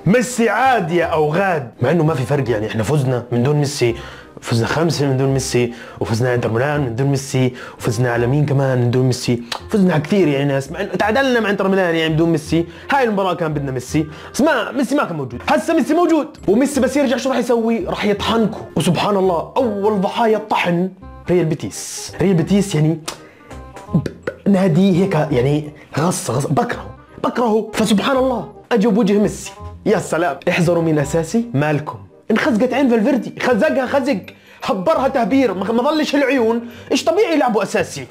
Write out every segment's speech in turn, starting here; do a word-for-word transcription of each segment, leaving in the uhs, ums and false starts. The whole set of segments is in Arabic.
ميسي عاد يا اوغاد، مع انه ما في فرق يعني، احنا فزنا من دون ميسي، فزنا خمسة من دون ميسي، وفزنا انتر ميلان من دون ميسي، وفزنا على مين كمان من دون ميسي، فزنا على كثير يعني ناس، مع تعادلنا مع انتر ميلان يعني بدون ميسي، هاي المباراة كان بدنا ميسي، بس ما ميسي ما كان موجود، هسه ميسي موجود، وميسي بس يرجع شو راح يسوي؟ راح يطحنكم، وسبحان الله اول ضحايا الطحن ريال بيتيس، ريال بيتيس يعني نادي هيك يعني غص غص بكرهه بكرهه، فسبحان الله اجوا بوجه ميسي، يا سلام، احذروا من اساسي مالكم، انخزقت عين فالفيردي، خزقها خزق، حبرها تهبير، ما ظلش العيون، ايش طبيعي يلعبوا اساسي.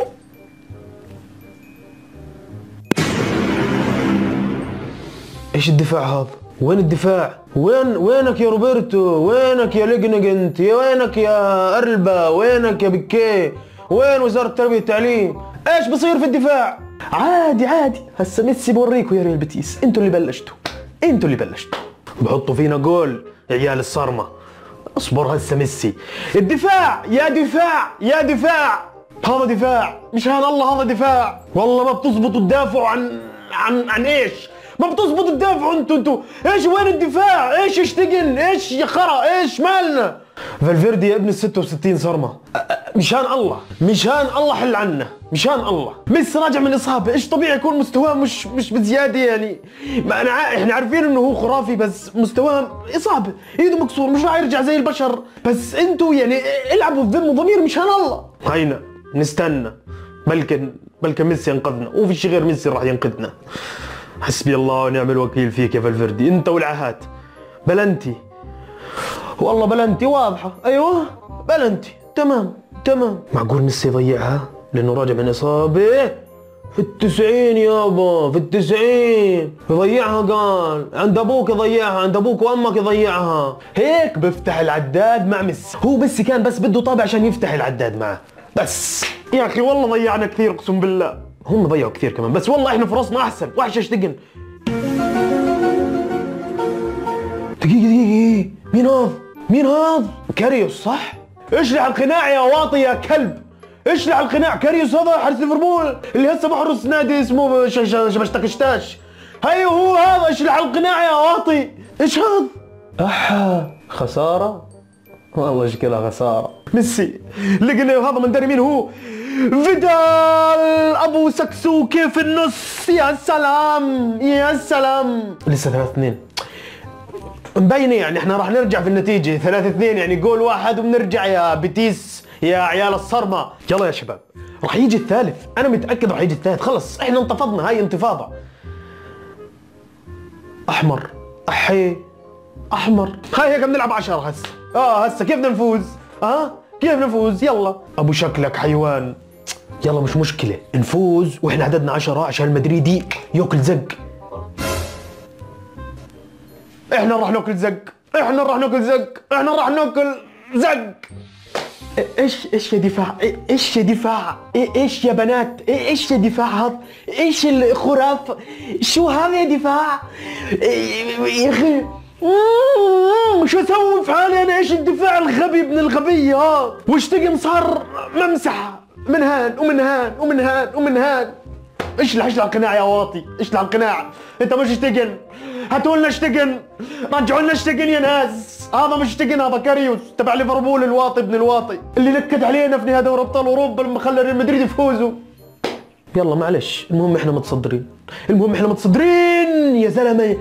ايش الدفاع هذا؟ وين الدفاع؟ وين وينك يا روبرتو؟ وينك يا ليجنجنت؟ يا وينك يا ارلبا؟ وينك يا بيكيه؟ وين وزارة التربية والتعليم؟ ايش بصير في الدفاع؟ عادي عادي، هسه ميسي بوريكم يا ريال بيتيس، انتوا اللي بلشتوا، انتوا اللي بلشتوا، بحطوا فينا جول يا عيال الصرمة، اصبر هسه ميسي، الدفاع يا دفاع يا دفاع، هذا دفاع، مشان الله هذا دفاع، والله ما بتزبطوا تدافعوا عن عن عن ايش؟ ما بتزبطوا تدافعوا انتوا انتوا، ايش وين الدفاع؟ ايش اشتقن؟ ايش يا خرا؟ ايش مالنا؟ فالفيردي يا ابن ال ستة وستين صرمة، مشان الله مشان الله حل عنا، مشان الله، ميسي راجع من اصابه، ايش طبيعي يكون مستواه مش مش بزياده يعني، ما انا ع... احنا عارفين انه هو خرافي، بس مستواه اصابه، ايده مكسور، مش راح يرجع زي البشر، بس انتوا يعني العبوا بذم وضمير مشان الله، هينا نستنى، بلكن بلكن ميسي ينقذنا، وفي شيء غير ميسي راح ينقذنا، حسبي الله ونعم الوكيل فيك يا فالفيردي، انت والعاهات، بلنتي والله بلنتي واضحه، ايوه بلنتي، تمام تمام، معقول ميسي يضيعها لانه راجع من اصابه؟ في التسعين يابا، في التسعين يضيعها، قال عند ابوك يضيعها، عند ابوك وامك يضيعها، هيك بفتح العداد مع ميسي، هو ميسي كان بس بده طابع عشان يفتح العداد معه، بس يا اخي والله ضيعنا كثير اقسم بالله، هم ضيعوا كثير كمان، بس والله احنا فرصنا احسن، وحش اشتقن. دقيقة دقيقة، مين هذا؟ مين هذا؟ كاريوس صح؟ اشلع القناع يا واطي يا كلب، اشلع القناع، كاريوس هذا حارس ليفربول اللي هسه بحرس نادي اسمه شبشتكشتاش، هي هو هذا، اشلع القناع يا واطي، ايش هذا؟ احا خسارة؟ والله شكلها خسارة، ميسي لقنا هذا من دري مين هو؟ فيدال ابو سكسوكي في النص، يا سلام يا سلام، لسه ثلاثة اثنين مبينه يعني، احنا راح نرجع في النتيجة ثلاثة اثنين يعني، جول واحد وبنرجع يا بيتيس يا عيال الصرمة، يلا يا شباب راح يجي الثالث، انا متأكد راح يجي الثالث، خلص احنا انتفضنا، هاي انتفاضة، احمر احي احمر، هاي هيك بنلعب عشرة هسه، اه هسه كيف بدنا نفوز؟ اه كيف نفوز؟ يلا ابو شكلك حيوان، يلا مش مشكلة نفوز واحنا عددنا عشرة عشان المدريدي ياكل زق، احنا راح ناكل زق، احنا راح ناكل زق، احنا راح ناكل زق. ايش ايش يا دفاع؟ ايش يا دفاع؟ ايش يا بنات؟ ايش يا دفاع هذا؟ ايش الخراف؟ شو هذا يا دفاع؟ يا اخي شو اسوي في حالي انا؟ ايش الدفاع الغبي ابن الغبي هذا؟ واشتقن صار ممسحه من هان ومن هان ومن هان ومن هان، اشلع اشلع القناع يا واطي، اشلع القناع، انت مش اشتقن، هاتوا لنا اشتقن، رجعوا لنا اشتقن يا ناس، هذا مش اشتقن، هذا كاريوس تبع ليفربول الواطي ابن الواطي اللي نكد علينا في نهائي دوري ابطال اوروبا لما خلى ريال مدريد يفوزوا. يلا معلش، المهم احنا متصدرين، المهم احنا متصدرين يا زلمه،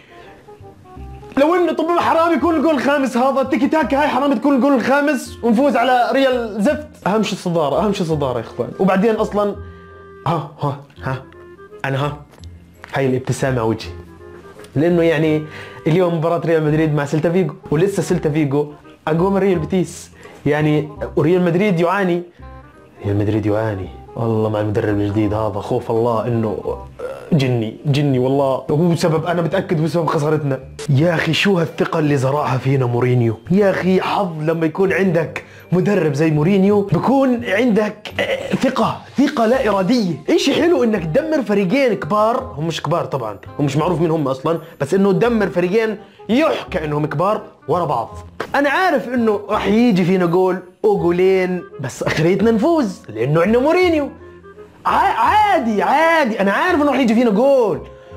لو انه طب حرام يكون الجول الخامس، هذا التيكي تاكا هاي حرام تكون الجول الخامس ونفوز على ريال زفت، اهم شيء الصداره، اهم شيء الصداره يا اخوان، وبعدين اصلا ها ها ها انا ها هاي الابتسامه على وجهي، لانه يعني اليوم مباراه ريال مدريد مع سيلتا فيجو، ولسه سيلتا فيجو اقوى من ريال بيتيس يعني، وريال مدريد يعاني، ريال مدريد يعاني والله مع المدرب الجديد هذا، خوف الله انه جني جني والله، وهو سبب، انا متاكد هو سبب خسارتنا. يا اخي شو هالثقه اللي زرعها فينا مورينيو، يا اخي حظ لما يكون عندك مدرب زي مورينيو، بكون عندك ثقه ثقه لا اراديه، ايش حلو انك تدمر فريقين كبار، هم مش كبار طبعا، هم مش معروف مين هم اصلا، بس انه تدمر فريقين يحكى انهم كبار ورا بعض. انا عارف انه راح يجي فينا جول وجولين، بس اخريتنا نفوز لانه عندنا مورينيو، عادي عادي، انا عارف انه راح يجي فينا جول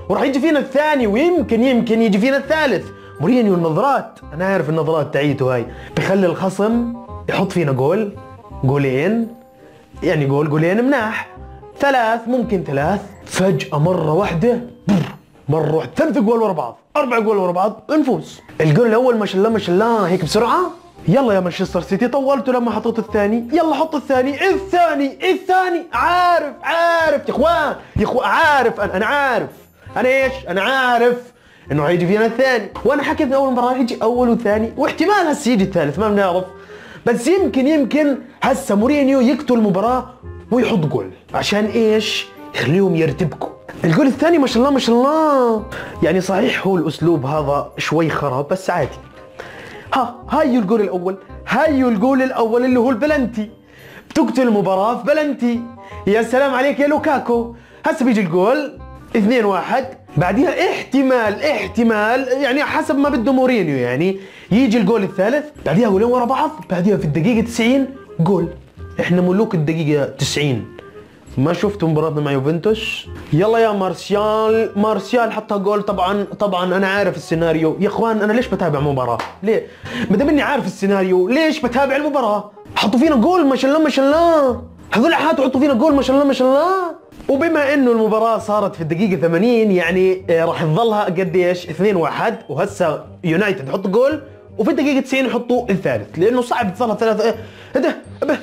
وراح يجي فينا الثاني، ويمكن يمكن يجي فينا الثالث. مورينيو النظرات، انا عارف النظرات تاعيته هاي بخلي الخصم يحط فينا جول، جولين، يعني جول جولين مناح، ثلاث ممكن ثلاث، فجأة مرة واحدة مرة واحدة ثلاث جول ورا بعض، أربع جول ورا بعض، نفوز. الجول الأول ما شاء الله ما شاء الله هيك بسرعة. يلا يا مانشستر سيتي طولتوا لما حطيت الثاني، يلا حط الثاني، الثاني الثاني عارف عارف يا اخوان يا اخوان عارف انا انا عارف انا ايش؟ انا عارف انه هيجي فينا الثاني، وانا حكيت من اول مباراة يجي اول وثاني، واحتمال هسه يجي الثالث ما بنعرف، بس يمكن يمكن هسه مورينيو يقتل المباراة ويحط جول عشان ايش؟ يخليهم يرتبكوا. الجول الثاني ما شاء الله ما شاء الله، يعني صحيح هو الاسلوب هذا شوي خرب بس عادي. ها هاي الجول الاول، هاي الجول الاول اللي هو البلنتي، بتقتل المباراة في بلنتي. يا سلام عليك يا لوكاكو. هسه بيجي الجول اثنين واحد، بعديها احتمال احتمال يعني حسب ما بده مورينيو يعني يجي الجول الثالث، بعديها جولين ورا بعض، بعديها في الدقيقة تسعين جول. احنا ملوك الدقيقة تسعين. ما شفتوا مباراتنا مع يوفنتوس؟ يلا يا مارسيال، مارسيال حطها جول. طبعا طبعا انا عارف السيناريو يا اخوان، انا ليش بتابع مباراة؟ ليه؟ ما دام اني عارف السيناريو ليش بتابع المباراة؟ حطوا فينا جول ما شاء الله ما شاء الله، هذول حطوا حطوا فينا جول ما شاء الله ما شاء الله. وبما انه المباراة صارت في الدقيقة ثمانين يعني راح تظلها قديش؟ اثنين واحد، وهسه يونايتد يحط جول وفي الدقيقة تسعين يحطوا الثالث، لانه صعب تظلها ثلاثة. ايه ده؟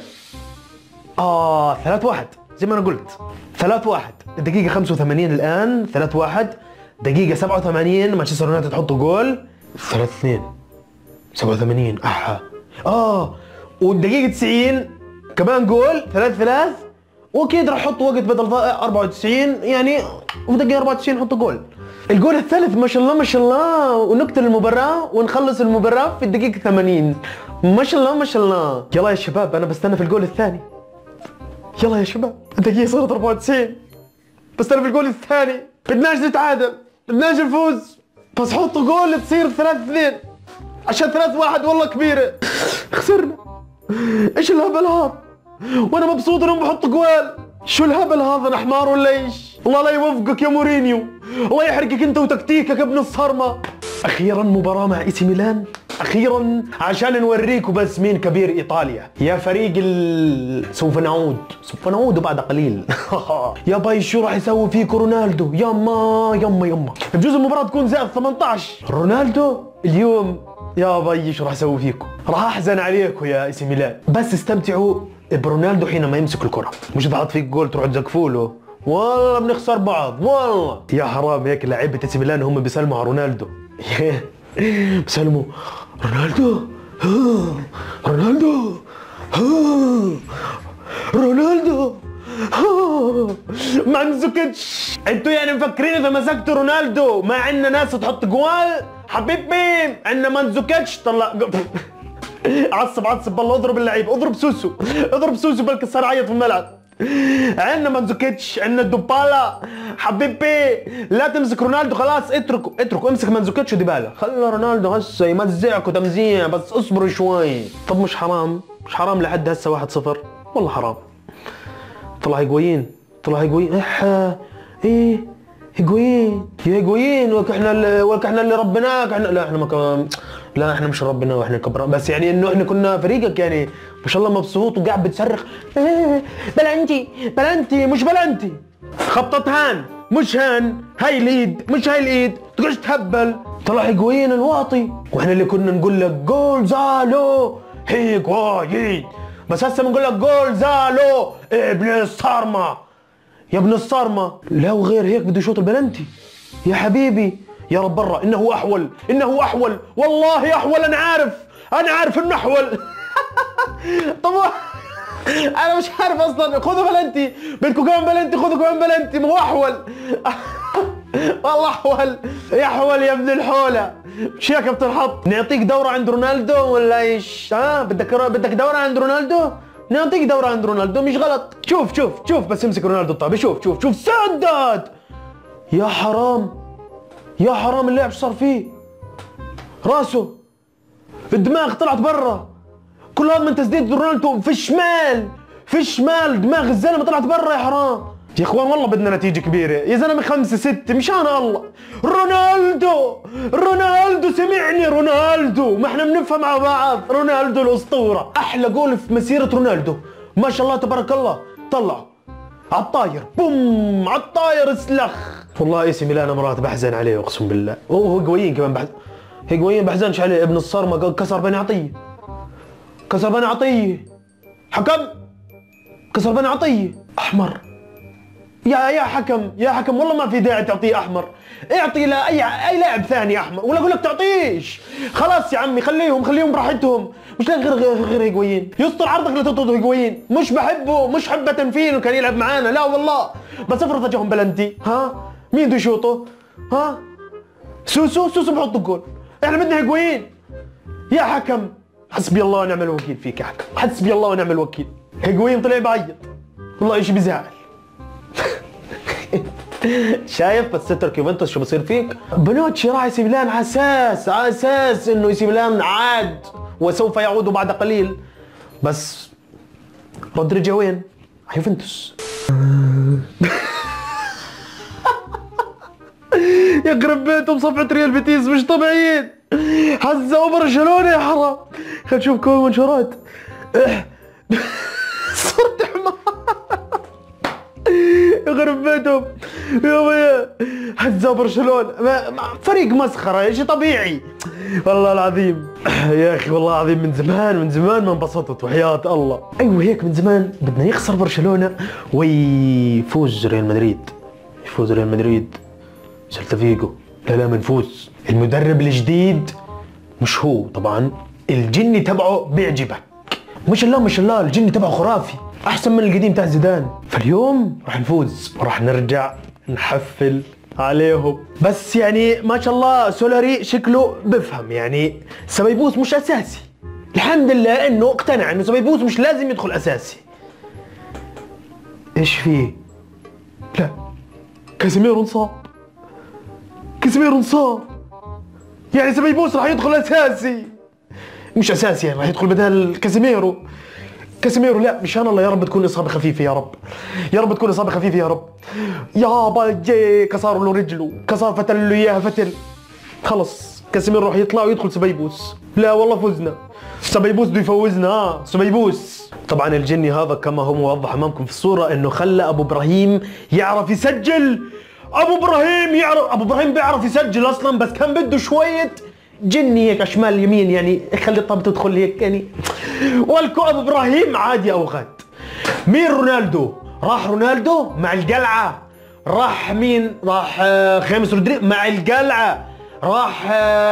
اه ثلاثة واحد زي ما انا قلت، ثلاثة واحد. الدقيقة خمسة وثمانين الان ثلاثة واحد، دقيقة سبعة وثمانين مانشستر يونايتد تحطوا جول ثلاثة اثنين، سبعة وثمانين احا اه، والدقيقة تسعين كمان جول ثلاثة ثلاثة، واكيد راح يحطوا وقت بدل ضائع أربعة وتسعين يعني، وفي الدقيقة أربعة وتسعين يحطوا جول. الجول الثالث ما شاء الله ما شاء الله، ونقتل المباراة ونخلص المباراة في الدقيقة ثمانين. ما شاء الله ما شاء الله. يلا يا شباب انا بستنى في الجول الثاني. يلا يا شباب الدقيقة صارت أربعة وتسعين، بستنى في الجول الثاني، بدناش نتعادل، بدناش نفوز، بس حطوا جول تصير ثلاثة اثنين عشان ثلاثة واحد والله كبيرة. خسرنا. ايش الهبل هذا؟ وانا مبسوط انهم بحطوا جوال. شو الهبل هذا؟ انا حمار ولا ايش؟ الله لا يوفقك يا مورينيو، الله يحرقك انت وتكتيكك ابن الصرمة. اخيرا مباراة مع اي سي ميلان، اخيرا عشان نوريكم بس مين كبير ايطاليا. يا فريق ال... سوف نعود سوف نعود بعد قليل. يا باي شو راح يسوي فيكم رونالدو؟ يما يما يما بجوز المباراة تكون زائد ثمانية عشر. رونالدو اليوم يا باي شو راح يسوي فيكم؟ راح احزن عليكم يا اي سي ميلان، بس استمتعوا برونالدو حينما يمسك الكرة، مش بحط فيك جول تروح تزقفوا له، والله بنخسر بعض والله. يا حرام هيك لعيبة اي سي ميلان هم بيسلموا على رونالدو. بيسلموا رونالدو رونالدو رونالدو مانزوكيتش. انتوا يعني مفكرين اذا مسكتوا رونالدو ما عندنا ناس تحط جوال؟ حبيبي عندنا مانزوكيتش. طلع عصب عصب بالله، اضرب اللعيب، اضرب سوسو، اضرب سوسو بلكي صار عيط في الملعب. عندنا مانزوكيتش، عندنا دوبالا. حبيبي لا تمسك رونالدو خلاص، اتركوا اتركوا، امسك مانزوكيتش وديبالا، خلي رونالدو هسه يمزعكوا تمزيع، بس اصبروا شوي. طب مش حرام؟ مش حرام لحد هسه واحد صفر؟ والله حرام. طلع هيجوين، طلع هيجوين. احا ايه هيجوين يا هيجوين، ولك احنا ولك احنا اللي ربناك. احنا لا احنا ما كمان، لا احنا مش ربنا واحنا كبرنا، بس يعني انه احنا كنا فريقك يعني ما شاء الله مبسوط وقاعد بتصرخ بلنتي بلنتي مش بلنتي، خبطت هان مش هان، هاي اليد مش هاي الايد، تقعدش تهبل. طلع هيجوين الواطي، واحنا اللي كنا نقول لك جول زالو هيجوين، بس هسه بنقول لك جول زالو ابن الصارمة يا ابن الصارمة. لا وغير هيك بده يشوط البلنتي يا حبيبي. يا رب برا، انه احول انه احول والله احول، انا عارف انا عارف انه احول. طب انا مش عارف اصلا. خذوا بلنتي، بدكم كمان بلنتي، خذوا كمان بلنتي، ما هو احول. والله احول يحول يا ابن الحوله. مش هيك بتنحط؟ نعطيك دوره عند رونالدو ولا ايش؟ ها بدك بدك دوره عند رونالدو؟ نعطيك دوره عند رونالدو مش غلط. شوف شوف شوف بس امسك رونالدو الطابي، شوف شوف شوف سدد. يا حرام يا حرام اللاعب شو صار فيه؟ راسه الدماغ طلعت برا، كل هذا من تسديد رونالدو في الشمال، في الشمال دماغ الزلمه طلعت برا. يا حرام يا اخوان والله بدنا نتيجة كبيرة يا زلمة، خمسة ستة مشان الله. رونالدو رونالدو سمعني، رونالدو ما احنا بنفهم مع بعض. رونالدو الأسطورة، أحلى جول في مسيرة رونالدو ما شاء الله تبارك الله. طلعوا عالطاير، بوم عالطاير اسلخ. والله اسم ميلان مرات بحزن عليه اقسم بالله. وهو هيجوين كمان بحزن، هيجوين بحزنش عليه. ابن الصرمة كسر بني عطية، كسر بني عطية. حكم كسر بني عطية احمر. يا يا حكم يا حكم والله ما في داعي تعطيه احمر، اعطي لاي اي لاعب ثاني احمر، ولا اقول لك تعطيش. خلاص يا عمي خليهم خليهم براحتهم، مش لاقي غير غير, غير هيجوين. يسطر عرضك لتطرد هيجوين، مش بحبه مش حبة فيه انه كان يلعب معانا لا والله، بس افرض اجاهم بلنتي ها مين بده يشوطه؟ ها سوسو سوسو بحط الجول. احنا بدنا هيجوين يا حكم. حسبي الله ونعم الوكيل فيك يا حكم، حسبي الله ونعم الوكيل. هيجوين طلع بعيط والله شيء بزعل. شايف بس تترك يوفنتوس شو بصير فيك؟ بنوتشي راح يسيب ميلان على اساس على اساس انه يسيب ميلان عاد وسوف يعود بعد قليل، بس رودريجو وين؟ يوفنتوس. يقرب بيتهم صفحة ريال بيتيس مش طبيعيين، هزوا برشلونة يا حرام. خلينا نشوف كل منشورات. صرت حمار يخرب بيتهم يا ويا، هزوا برشلونة. فريق مسخرة شيء طبيعي والله العظيم. يا اخي والله العظيم من زمان من زمان ما انبسطت وحياة الله. ايوه هيك من زمان بدنا يخسر برشلونة ويفوز ريال مدريد، يفوز ريال مدريد سيلتا فيجو. لا لا منفوز. المدرب الجديد مش هو طبعا، الجني تبعه بيعجبك ما شاء الله ما شاء الله، الجني تبعه خرافي احسن من القديم تاع زيدان. فاليوم راح نفوز وراح نرجع نحفل عليهم. بس يعني ما شاء الله سولاري شكله بفهم، يعني سبيبوس مش اساسي. الحمد لله انه اقتنع انه سبيبوس مش لازم يدخل اساسي. ايش فيه؟ لا كازيميرو انصاب، كازيميرو انصاب، يعني سبيبوس راح يدخل اساسي مش اساسي، يعني راح يدخل بدل كازيميرو. كازيميرو لا مشان الله يا رب تكون اصابه خفيفه، يا رب يا رب تكون اصابه خفيفه يا رب. يابا جاي كسر له رجله، كسر فتل له اياها فتل. خلص كازيميرو راح يطلع ويدخل سبيبوس. لا والله فزنا، سبيبوس بده يفوزنا. ها سبيبوس. طبعا الجني هذا كما هو موضح امامكم في الصوره انه خلى ابو ابراهيم يعرف يسجل. ابو ابراهيم يعرف، ابو ابراهيم بيعرف يسجل اصلا، بس كان بده شويه جني هيك شمال يمين، يعني خلي الطابة تدخل هيك يعني. والكو ابو ابراهيم عادي اوقات. مين رونالدو؟ راح رونالدو مع القلعه. راح مين؟ راح خامس رودريغو مع القلعه. راح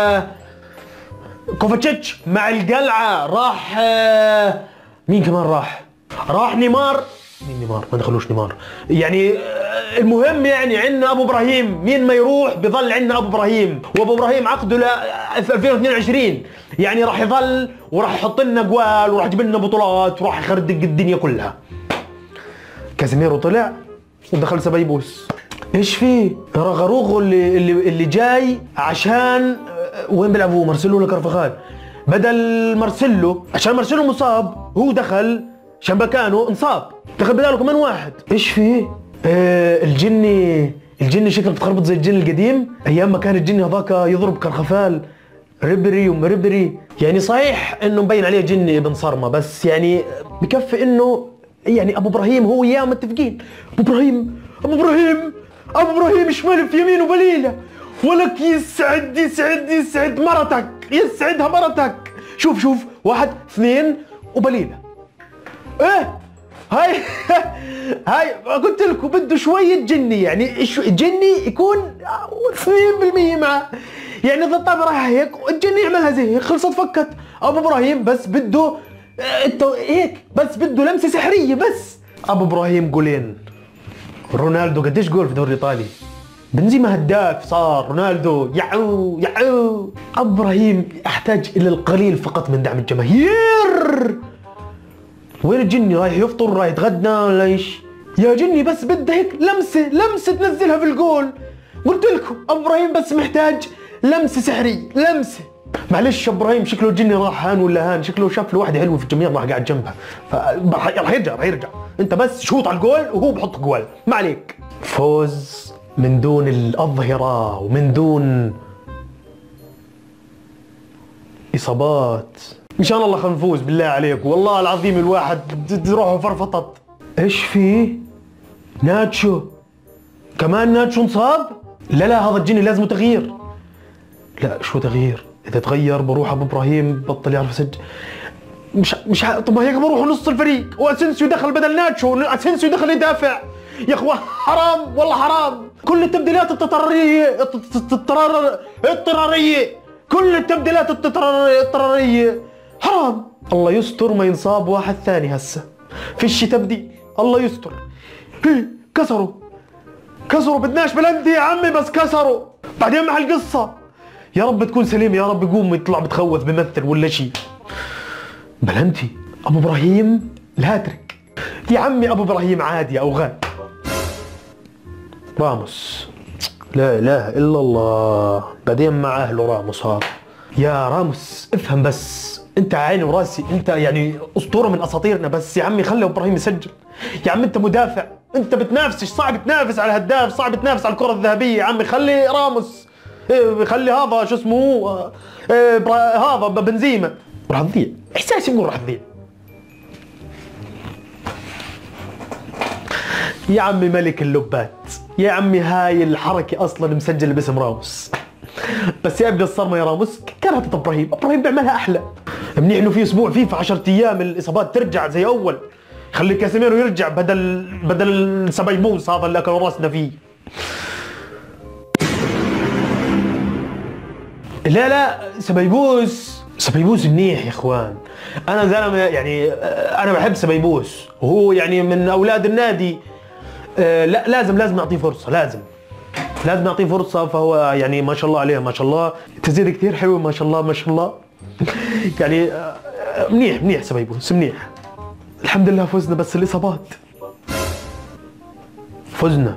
كوفاتشيتش مع القلعه. راح مين كمان راح؟ راح نيمار. مين نيمار؟ ما دخلوش نيمار. يعني المهم يعني عندنا ابو ابراهيم، مين ما يروح بظل عندنا ابو ابراهيم، وابو ابراهيم عقده ل ألفين واثنين وعشرين، يعني راح يظل وراح يحط لنا جوال وراح يجيب لنا بطولات وراح يخردق الدنيا كلها. كازيميرو طلع ودخل سبيبوس. ايش فيه؟ رغروغو اللي اللي اللي جاي عشان وين بيلعبوا؟ مارسيلو ولا كارفاخال؟ بدل مارسيلو عشان مارسيلو مصاب، هو دخل عشان مكانه انصاب، دخل بداله كمان واحد. ايش فيه؟ آه الجني الجني شكله بتخربط زي الجن القديم ايام ما كان الجني هذاك يضرب كرخفال ربري ومربري. يعني صحيح انه مبين عليه جني ابن صرمه، بس يعني بكفي انه يعني ابو ابراهيم هو وياه متفقين. ابو ابراهيم ابو ابراهيم ابو ابراهيم شمال في يمين وبليله، ولك يسعد يسعد يسعد مرتك، يسعدها مرتك. شوف شوف واحد اثنين وبليله. ايه هاي هاي قلت لكم بده شويه جني، يعني جني يكون اثنين بالمية معه، يعني اذا الطابه رايحه هيك الجني يعملها زي هيك خلصت فكت. ابو ابراهيم بس بده هيك، بس بده لمسه سحريه بس. ابو ابراهيم جولين. رونالدو قديش جول في الدوري الايطالي؟ بنزيما هداف صار، رونالدو يعو يعو. ابو ابراهيم يحتاج الى القليل فقط من دعم الجماهير. وين الجني؟ رايح يفطر رايح يتغدى ولا ايش؟ يا جني بس بده هيك لمسه لمسه تنزلها في الجول. قلت لكم ابو ابراهيم بس محتاج لمسه سحريه، لمسه. معلش ابو ابراهيم شكله الجني راح هان ولا هان، شكله شاف له واحده حلوه في الجميع راح قاعد جنبها، فراح يرجع راح يرجع انت بس شوط على الجول وهو بحط جول، ما عليك. فوز من دون الأظهرة ومن دون إصابات. إن شاء الله خلينا نفوز بالله عليك، والله العظيم الواحد روحه فرفطت. إيش في؟ ناتشو كمان ناتشو انصاب؟ لا لا هذا الجني لازم تغيير. لا شو تغيير؟ إذا تغير بروح أبو إبراهيم بطل يعرف يسجل. مش مش ح... طب هيك بروح نص الفريق واسنسيو دخل بدل ناتشو، اسنسيو دخل يدافع. يا اخوان حرام والله حرام. كل التبديلات الاضطراريه اضطرار اضطراريه كل التبديلات اضطراريه حرام. الله يستر ما ينصاب واحد ثاني هسه، فيش تبديل. الله يستر. كسروا كسروا بدناش بلنتي يا عمي بس كسروا. بعدين مع القصه يا رب تكون سليم، يا رب يقوم يطلع بتخوف بمثل ولا شيء. بلنتي ابو ابراهيم الهاتريك يا عمي. ابو ابراهيم عادي او غاد. راموس لا اله الا الله. بعدين مع اهله راموس هذا. يا راموس افهم بس، انت عيني وراسي، انت يعني اسطوره من اساطيرنا، بس يا عمي خلي ابو ابراهيم يسجل. يا عمي انت مدافع، انت بتنافسش، صعب تنافس على هداف، صعب تنافس على الكره الذهبيه. يا عمي خلي راموس، إيه خلي هذا شو اسمه إيه هذا بنزيما. راح تضيع، احساسي يقول راح تضيع. يا عمي ملك اللبات، يا عمي هاي الحركة أصلا مسجلة باسم راموس، بس يا ابني الصرمة يا راموس كانت ابراهيم، ابراهيم بيعملها أحلى. منيح إنه في أسبوع فيفا عشرة أيام الإصابات ترجع زي أول، خلي كاسيميرو يرجع بدل بدل السبيبوس هذا اللي أكل راسنا فيه. لا لا سبيبوس سبيبوس منيح يا اخوان. انا زلمه يعني انا بحب سبيبوس وهو يعني من اولاد النادي. لا لازم لازم نعطيه فرصه، لازم لازم نعطيه فرصه. فهو يعني ما شاء الله عليه ما شاء الله، تسديده كثير حلوه ما شاء الله ما شاء الله. يعني منيح منيح سبيبوس منيح. الحمد لله فزنا، بس الاصابات. فزنا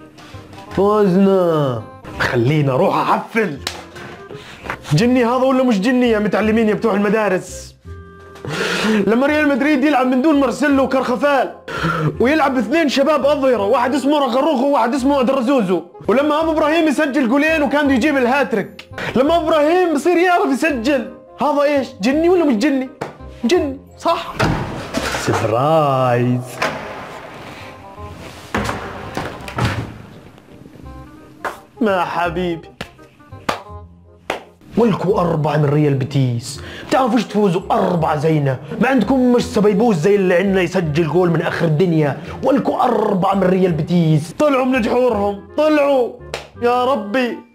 فزنا خلينا روح احفل. جني هذا ولا مش جني يا متعلمين يا بتوع المدارس؟ لما ريال مدريد يلعب من دون مارسيلو وكرخفال ويلعب اثنين شباب اظهره، واحد اسمه رغروخو وواحد اسمه درزوزو، ولما ابو ابراهيم يسجل جولين وكان يجيب الهاتريك، لما ابو ابراهيم بصير يعرف يسجل، هذا ايش؟ جني ولا مش جني؟ جني صح؟ سبرايز. ما حبيبي ولكوا أربعة من ريال بيتيس، بتعرفوش تفوزوا أربعة زينا، ما عندكم مش سبيبوس زي اللي عندنا يسجل جول من آخر الدنيا، ولكوا أربعة من ريال بيتيس، طلعوا من جحورهم، طلعوا يا ربي.